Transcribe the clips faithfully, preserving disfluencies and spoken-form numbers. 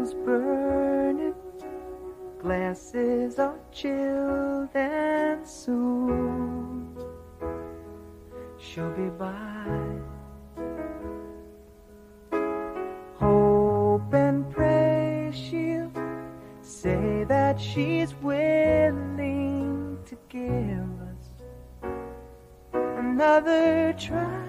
candles burning, glasses are chilled, and soon she'll be by. Hope and pray she'll say that she's willing to give us another try.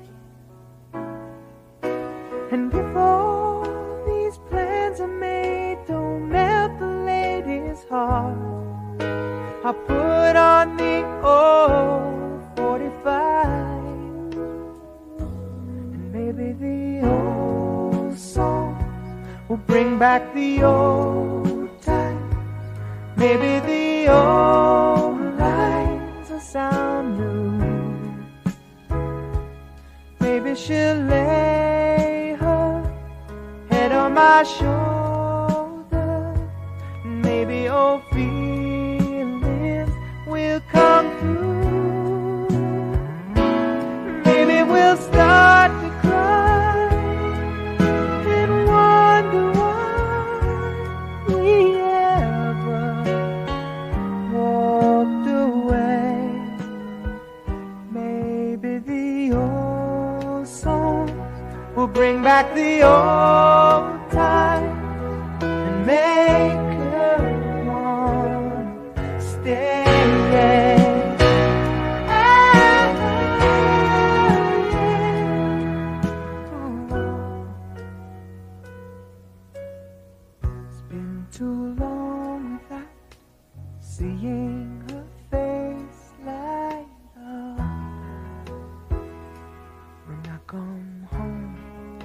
And if all these plans are made, don't melt the lady's heart. I'll put on the old forty-five, and maybe the old songs will bring back the old times. Maybe the old lines will sound new. Maybe she'll lay her head on my shoulder. Maybe old feelings will come through. Maybe we'll start to cry and wonder why we ever walked away. Maybe the old songs will bring back the old times and make her want to stay. It's been too long without seeing her face light up when I come home.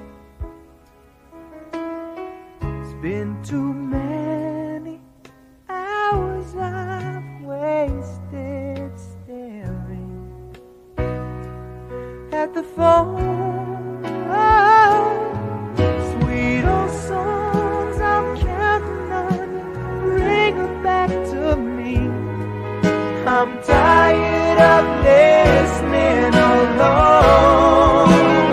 It's been too many hours I've wasted staring at the phone. Oh, sweet old songs I'm counting on you, bring her back to me. I'm tired of listening alone.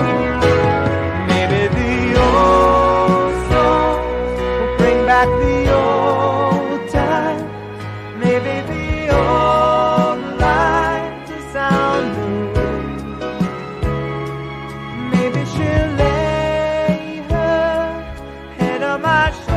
Maybe the old songs will bring back the old times. Maybe the old lines will sound new. Maybe she'll lay her head on my shoulder.